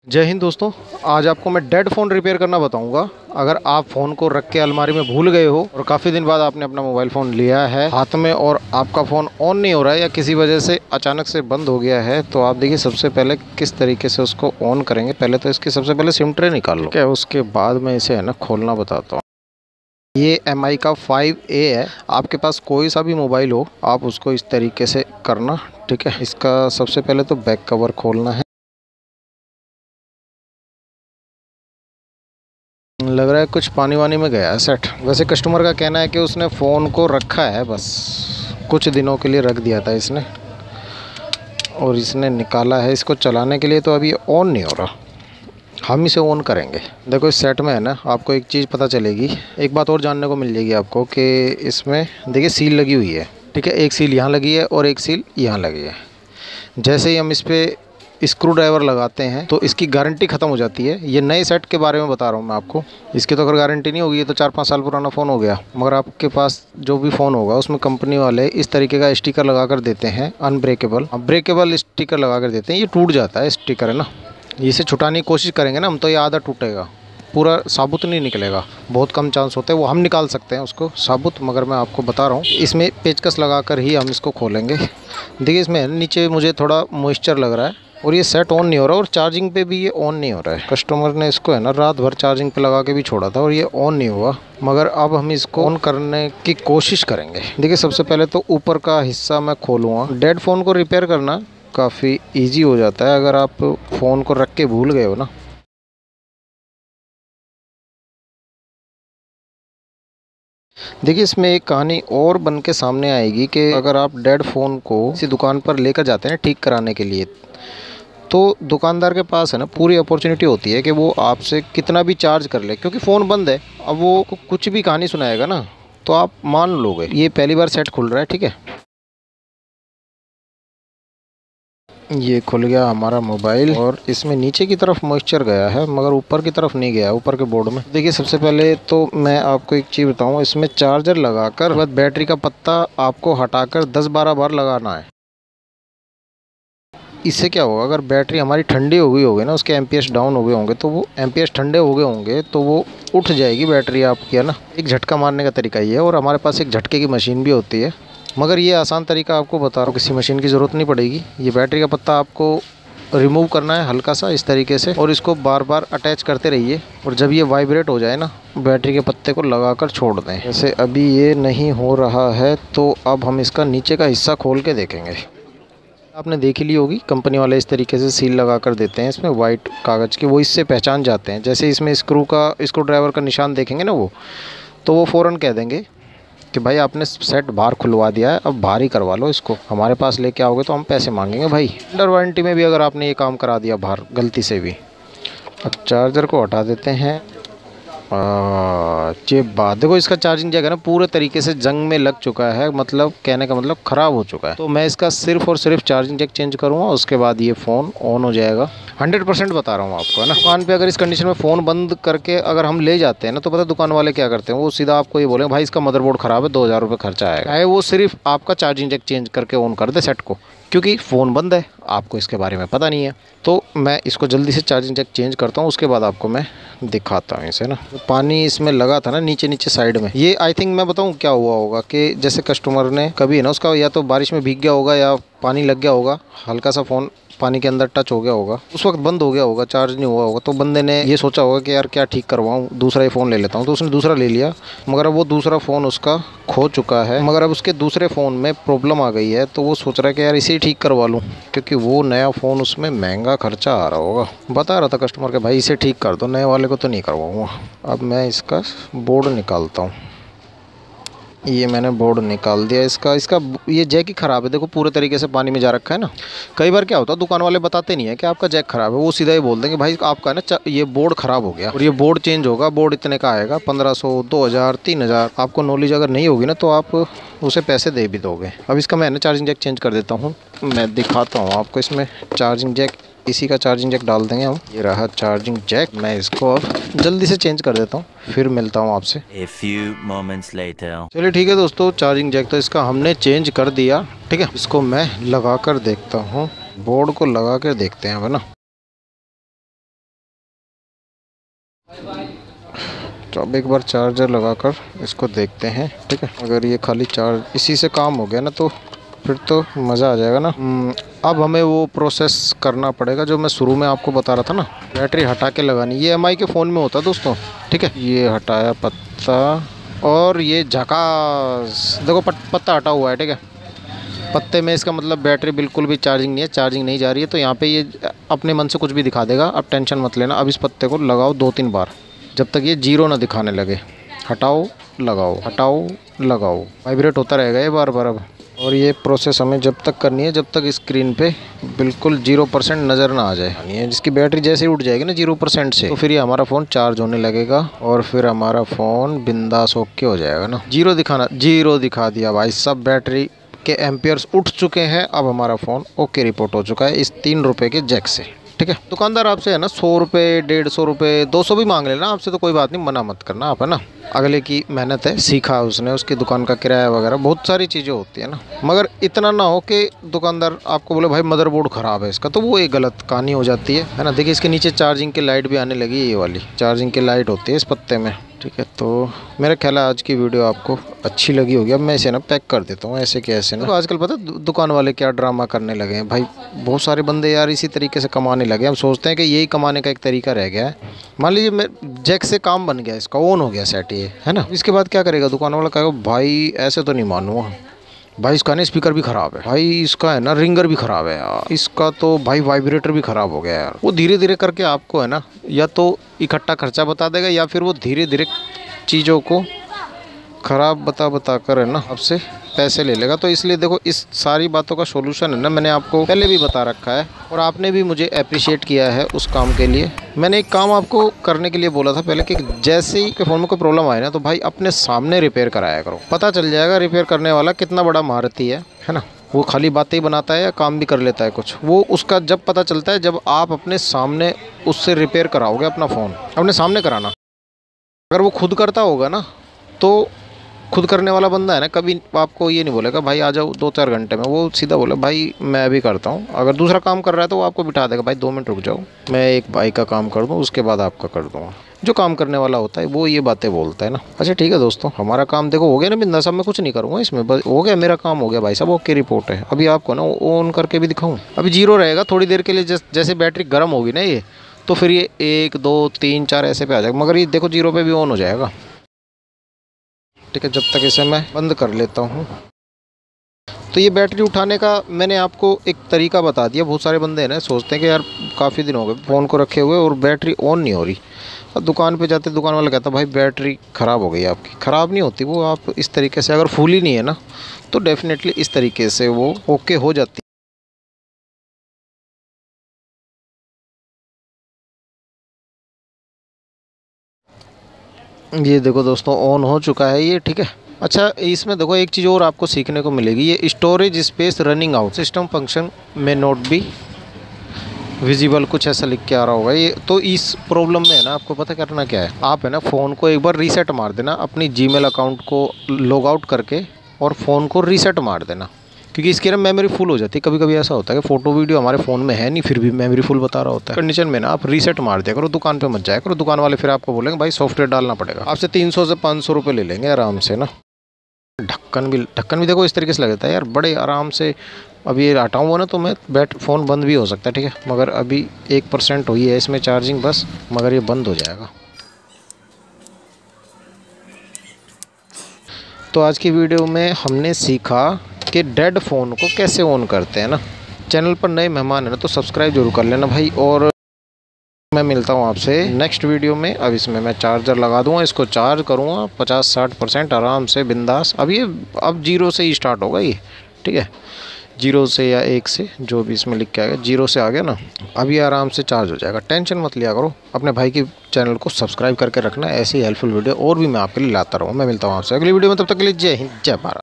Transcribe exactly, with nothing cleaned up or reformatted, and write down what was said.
जय हिंद दोस्तों। आज आपको मैं डेड फ़ोन रिपेयर करना बताऊंगा। अगर आप फ़ोन को रख के अलमारी में भूल गए हो और काफ़ी दिन बाद आपने अपना मोबाइल फ़ोन लिया है हाथ में और आपका फ़ोन ऑन नहीं हो रहा है या किसी वजह से अचानक से बंद हो गया है, तो आप देखिए सबसे पहले किस तरीके से उसको ऑन करेंगे। पहले तो इसकी सबसे पहले सिम ट्रे निकाल लो, क्या उसके बाद में इसे है ना खोलना बताता हूँ। ये एम आई का फाइव ए है। आपके पास कोई सा भी मोबाइल हो आप उसको इस तरीके से करना, ठीक है। इसका सबसे पहले तो बैक कवर खोलना है। लग रहा है कुछ पानी वानी में गया है सेट। वैसे कस्टमर का कहना है कि उसने फ़ोन को रखा है, बस कुछ दिनों के लिए रख दिया था इसने और इसने निकाला है इसको चलाने के लिए, तो अभी ऑन नहीं हो रहा। हम इसे ऑन करेंगे। देखो इस सेट में है ना, आपको एक चीज़ पता चलेगी, एक बात और जानने को मिल जाएगी आपको कि इसमें देखिए सील लगी हुई है, ठीक है। एक सील यहाँ लगी है और एक सील यहाँ लगी है। जैसे ही हम इस पर स्क्रू ड्राइवर लगाते हैं तो इसकी गारंटी ख़त्म हो जाती है। ये नए सेट के बारे में बता रहा हूँ मैं आपको। इसकी तो अगर गारंटी नहीं होगी, ये तो चार पाँच साल पुराना फ़ोन हो गया। मगर आपके पास जो भी फ़ोन होगा उसमें कंपनी वाले इस तरीके का स्टिकर लगा कर देते हैं, अनब्रेकेबल ब्रेकेबल स्टिकर लगा कर देते हैं। ये टूट जाता है स्टिकर, है ना। इसे छुटाने की कोशिश करेंगे ना हम तो ये आधा टूटेगा, पूरा साबुत नहीं निकलेगा। बहुत कम चांस होते हैं, वो हम निकाल सकते हैं उसको साबुत, मगर मैं आपको बता रहा हूँ इसमें पेचकस लगाकर ही हम इसको खोलेंगे। देखिए इसमें नीचे मुझे थोड़ा मॉइस्चर लग रहा है और ये सेट ऑन नहीं हो रहा और चार्जिंग पे भी ये ऑन नहीं हो रहा है। कस्टमर ने इसको है ना रात भर चार्जिंग पे लगा के भी छोड़ा था और ये ऑन नहीं हुआ, मगर अब हम इसको ऑन करने की कोशिश करेंगे। देखिए सबसे पहले तो ऊपर का हिस्सा मैं खोलूँगा। डेड फ़ोन को रिपेयर करना काफ़ी ईजी हो जाता है अगर आप फ़ोन को रख के भूल गए हो ना। देखिए इसमें एक कहानी और बन के सामने आएगी कि अगर आप डेड फ़ोन को किसी दुकान पर लेकर जाते हैं ठीक कराने के लिए, तो दुकानदार के पास है ना पूरी अपॉर्चुनिटी होती है कि वो आपसे कितना भी चार्ज कर ले, क्योंकि फ़ोन बंद है। अब वो कुछ भी कहानी सुनाएगा ना तो आप मान लोगे। ये पहली बार सेट खुल रहा है, ठीक है। ये खुल गया हमारा मोबाइल और इसमें नीचे की तरफ मॉइस्चर गया है मगर ऊपर की तरफ नहीं गया, ऊपर के बोर्ड में। देखिए सबसे पहले तो मैं आपको एक चीज़ बताऊं, इसमें चार्जर लगाकर बाद बैटरी का पत्ता आपको हटाकर दस बारह बार लगाना है। इससे क्या होगा, अगर बैटरी हमारी ठंडी हो गई होगी ना, उसके एमपीएच डाउन हो गए होंगे, तो वो एमपीएच ठंडे हो गए होंगे तो वो उठ जाएगी बैटरी आपकी, है ना। एक झटका मारने का तरीका ये है और हमारे पास एक झटके की मशीन भी होती है, मगर ये आसान तरीका आपको बता रहा हूँ, किसी मशीन की ज़रूरत नहीं पड़ेगी। ये बैटरी का पत्ता आपको रिमूव करना है हल्का सा इस तरीके से और इसको बार बार अटैच करते रहिए और जब ये वाइब्रेट हो जाए ना, बैटरी के पत्ते को लगाकर छोड़ दें। जैसे अभी ये नहीं हो रहा है तो अब हम इसका नीचे का हिस्सा खोल के देखेंगे। आपने देख ही ली होगी, कंपनी वाले इस तरीके से सील लगा कर देते हैं इसमें वाइट कागज़ की, वो इससे पहचान जाते हैं। जैसे इसमें स्क्रू का स्क्रू ड्राइवर का निशान देखेंगे ना वो, तो वो फ़ौरन कह देंगे कि भाई आपने सेट बाहर खुलवा दिया है, अब बाहर ही करवा लो इसको, हमारे पास लेके आओगे तो हम पैसे मांगेंगे भाई। अंडर वारंटी में भी अगर आपने ये काम करा दिया बाहर गलती से भी। अब चार्जर को हटा देते हैं। ये बात देखो, इसका चार्जिंग जैक है ना पूरे तरीके से जंग में लग चुका है, मतलब कहने का मतलब ख़राब हो चुका है। तो मैं इसका सिर्फ और सिर्फ चार्जिंग जैक चेंज करूँगा, उसके बाद ये फ़ोन ऑन हो जाएगा। हंड्रेड परसेंट बता रहा हूँ आपको, है ना। दुकान पे अगर इस कंडीशन में फ़ोन बंद करके अगर हम ले जाते हैं ना, तो पता है दुकान वाले क्या करते हैं, वो सीधा आपको ये बोलेंगे भाई इसका मदरबोर्ड ख़राब है, दो हज़ार रुपये खर्चा आएगा। चाहे वो सिर्फ आपका चार्जिंग जैक चेंज करके ऑन कर दे सेट को, क्योंकि फ़ोन बंद है, आपको इसके बारे में पता नहीं है। तो मैं इसको जल्दी से चार्जिंग जैक चेंज करता हूँ, उसके बाद आपको मैं दिखाता हूँ इसे ना। तो पानी इसमें लगा था ना नीचे नीचे साइड में, ये आई थिंक मैं बताऊँ क्या हुआ होगा कि जैसे कस्टमर ने कभी है ना उसका या तो बारिश में भीग गया होगा या पानी लग गया होगा, हल्का सा फ़ोन पानी के अंदर टच हो गया होगा, उस वक्त बंद हो गया होगा, चार्ज नहीं हुआ होगा। तो बंदे ने ये सोचा होगा कि यार क्या ठीक करवाऊँ, दूसरा ही फ़ोन ले लेता हूँ, तो उसने दूसरा ले लिया। मगर अब वो दूसरा फ़ोन उसका खो चुका है, मगर अब उसके दूसरे फ़ोन में प्रॉब्लम आ गई है, तो वो सोच रहा है कि यार इसे ही ठीक करवा लूँ, क्योंकि वो नया फ़ोन उसमें महंगा खर्चा आ रहा होगा। बता रहा था कस्टमर के भाई इसे ठीक कर दो, नए वाले को तो नहीं करवाऊँगा। अब मैं इसका बोर्ड निकालता हूँ। ये मैंने बोर्ड निकाल दिया इसका इसका ये जैक ही ख़राब है, देखो पूरे तरीके से पानी में जा रखा है ना। कई बार क्या होता है दुकान वाले बताते नहीं है कि आपका जैक ख़राब है, वो सीधा ही बोल देंगे भाई आपका ना ये बोर्ड ख़राब हो गया और ये बोर्ड चेंज होगा, बोर्ड इतने का आएगा, पंद्रह सौ दो हज़ार तीन हज़ार। आपको नॉलेज अगर नहीं होगी ना तो आप उसे पैसे दे भी दोगे। अब इसका मैं ना चार्जिंग जैक चेंज कर देता हूँ, मैं दिखाता हूँ आपको। इसमें चार्जिंग जैक, इसी का चार्जिंग जैक डाल देंगे हम। ये रहा चार्जिंग जैक, मैं इसको अब जल्दी से चेंज कर देता हूँ, फिर मिलता हूँ आपसे। A few moments later. चलिए ठीक है दोस्तों, चार्जिंग जैक तो इसका हमने चेंज कर दिया, ठीक है। इसको मैं लगा कर देखता हूँ, बोर्ड को लगा कर देखते हैं, है ना। तो अब एक बार चार्जर लगाकर इसको देखते हैं, ठीक है। अगर ये खाली चार्ज इसी से काम हो गया ना तो फिर तो मज़ा आ जाएगा ना। अब हमें वो प्रोसेस करना पड़ेगा जो मैं शुरू में आपको बता रहा था ना, बैटरी हटा के लगानी। ये एम आई के फ़ोन में होता है दोस्तों, ठीक है। ये हटाया पत्ता और ये झकास, देखो पत्ता हटा हुआ है, ठीक है। पत्ते में इसका मतलब बैटरी बिल्कुल भी चार्जिंग नहीं है, चार्जिंग नहीं जा रही है। तो यहाँ पे ये अपने मन से कुछ भी दिखा देगा, अब टेंशन मत लेना। अब इस पत्ते को लगाओ दो तीन बार जब तक ये जीरो ना दिखाने लगे। हटाओ लगाओ, हटाओ लगाओ, वाइब्रेट होता रहेगा ये बार बार अब। और ये प्रोसेस हमें जब तक करनी है जब तक स्क्रीन पे बिल्कुल जीरो परसेंट नज़र ना आ जाए। जिसकी बैटरी जैसे ही उठ जाएगी ना जीरो परसेंट से, तो फिर ये हमारा फ़ोन चार्ज होने लगेगा और फिर हमारा फ़ोन बिंदास ओके हो जाएगा ना। जीरो दिखाना, जीरो दिखा दिया भाई, सब बैटरी के एम्पियर्स उठ चुके हैं। अब हमारा फ़ोन ओके रिपोर्ट हो चुका है इस तीन रुपये के जैक से, ठीक है। दुकानदार आपसे है ना सौ रुपये, डेढ़ सौ रुपये, दो सौ भी मांग लेना आपसे, तो कोई बात नहीं, मना मत करना आप, है ना। अगले की मेहनत है, सीखा उसने, उसकी दुकान का किराया वगैरह बहुत सारी चीज़ें होती है ना। मगर इतना ना हो कि दुकानदार आपको बोले भाई मदरबोर्ड ख़राब है इसका, तो वो एक गलत कहानी हो जाती है, है ना। देखिए इसके नीचे चार्जिंग की लाइट भी आने लगी है, ये वाली चार्जिंग की लाइट होती है इस पत्ते में, ठीक है। तो मेरा ख्याल है आज की वीडियो आपको अच्छी लगी होगी। अब मैं इसे ना पैक कर देता हूँ ऐसे के ऐसे ना। तो आजकल पता है दुकान वाले क्या ड्रामा करने लगे हैं भाई, बहुत सारे बंदे यार इसी तरीके से कमाने लगे। हम सोचते हैं कि यही कमाने का एक तरीका रह गया है। मान लीजिए मैं जैक से काम बन गया, इसका ऑन हो गया सेट, ये है ना। इसके बाद क्या करेगा दुकान वाला, कहेगा भाई ऐसे तो नहीं मानूंगा भाई, इसका ना स्पीकर भी ख़राब है भाई, इसका है ना रिंगर भी ख़राब है यार, इसका तो भाई वाइब्रेटर भी ख़राब हो गया यार। वो धीरे धीरे करके आपको है ना या तो इकट्ठा खर्चा बता देगा या फिर वो धीरे धीरे चीज़ों को ख़राब बता बता कर है ना आपसे पैसे ले लेगा। तो इसलिए देखो इस सारी बातों का सोल्यूशन है ना मैंने आपको पहले भी बता रखा है और आपने भी मुझे अप्रिशिएट किया है उस काम के लिए। मैंने एक काम आपको करने के लिए बोला था पहले कि जैसे ही के फ़ोन में कोई प्रॉब्लम आए ना तो भाई अपने सामने रिपेयर कराया करो, पता चल जाएगा रिपेयर करने वाला कितना बड़ा महारथी है, है ना। वो खाली बातें ही बनाता है या काम भी कर लेता है कुछ, वो उसका जब पता चलता है जब आप अपने सामने उससे रिपेयर कराओगे अपना फ़ोन, अपने सामने कराना। अगर वो खुद करता होगा ना तो खुद करने वाला बंदा है ना कभी आपको ये नहीं बोलेगा भाई आ जाओ दो चार घंटे में, वो सीधा बोले भाई मैं भी करता हूँ। अगर दूसरा काम कर रहा है तो वो आपको बिठा देगा भाई दो मिनट रुक जाओ मैं एक भाई का काम कर दूँ उसके बाद आपका कर दूँगा। जो काम करने वाला होता है वो ये बातें बोलता है ना। अच्छा ठीक है दोस्तों, हमारा काम देखो हो गया ना बिंदास, अब मैं कुछ नहीं करूँगा इसमें, बस हो गया मेरा काम हो गया भाई साहब, ओके रिपोर्ट है। अभी आपको ना ऑन करके भी दिखाऊँ, अभी जीरो रहेगा थोड़ी देर के लिए, जैसे बैटरी गर्म होगी ना ये तो फिर ये एक दो तीन चार ऐसे पे आ जाएगा, मगर ये देखो जीरो पे भी ऑन हो जाएगा, ठीक है। जब तक इसे मैं बंद कर लेता हूँ। तो ये बैटरी उठाने का मैंने आपको एक तरीका बता दिया। बहुत सारे बंदे हैं ना सोचते हैं कि यार काफ़ी दिन हो गए फ़ोन को रखे हुए और बैटरी ऑन नहीं हो रही, और दुकान पे जाते दुकान वाला कहता भाई बैटरी ख़राब हो गई आपकी। ख़राब नहीं होती वो, आप इस तरीके से अगर फुल ही नहीं है ना तो डेफिनेटली इस तरीके से वो ओके हो जाती है। ये देखो दोस्तों ऑन हो चुका है ये, ठीक है। अच्छा इसमें देखो एक चीज़ और आपको सीखने को मिलेगी, ये storage space running out, system function में नोट बी विजिबल, कुछ ऐसा लिख के आ रहा होगा ये। तो इस प्रॉब्लम में है ना आपको पता करना क्या है, आप है ना फ़ोन को एक बार रीसेट मार देना, अपनी जीमेल अकाउंट को लॉग आउट करके और फ़ोन को रीसेट मार देना, क्योंकि इसकी ना मेमोरी फुल हो जाती है। कभी कभी ऐसा होता है कि फ़ोटो वीडियो हमारे फ़ोन में है नहीं फिर भी मेमोरी फुल बता रहा होता है। कंडीशन में ना आप रीसेट मार दिया करो, दुकान पे मत जाया करो, दुकान वाले फिर आपको बोलेंगे भाई सॉफ्टवेयर डालना पड़ेगा, आपसे तीन सौ से पाँच सौ रुपये ले लेंगे आराम से ना। ढक्कन भी ढक्कन भी देखो इस तरीके से लगता है यार, बड़े आराम से। अब ये हटाऊँगा ना तो मैं बैट फ़ोन बंद भी हो सकता है, ठीक है। मगर अभी एक परसेंट हुई है इसमें चार्जिंग बस, मगर ये बंद हो जाएगा। तो आज की वीडियो में हमने सीखा कि डेड फ़ोन को कैसे ऑन करते हैं ना। चैनल पर नए मेहमान है ना तो सब्सक्राइब जरूर कर लेना भाई, और मैं मिलता हूँ आपसे नेक्स्ट वीडियो में। अब इसमें मैं चार्जर लगा दूँगा, इसको चार्ज करूँगा पचास साठ परसेंट आराम से बिंदास। अब ये अब जीरो से ही स्टार्ट होगा ये, ठीक है। जीरो से या एक से जो भी इसमें लिख के आएगा, जीरो से आ गया ना अब ये आराम से चार्ज हो जाएगा। टेंशन मत लिया करो, अपने भाई की चैनल को सब्सक्राइब करके रखना, ऐसी हेल्पफुल वीडियो और भी मैं आपके लिए लाता रहूँ। मैं मिलता हूँ आपसे अगली वीडियो में, तब तक के लिए जय हिंद जय भारत।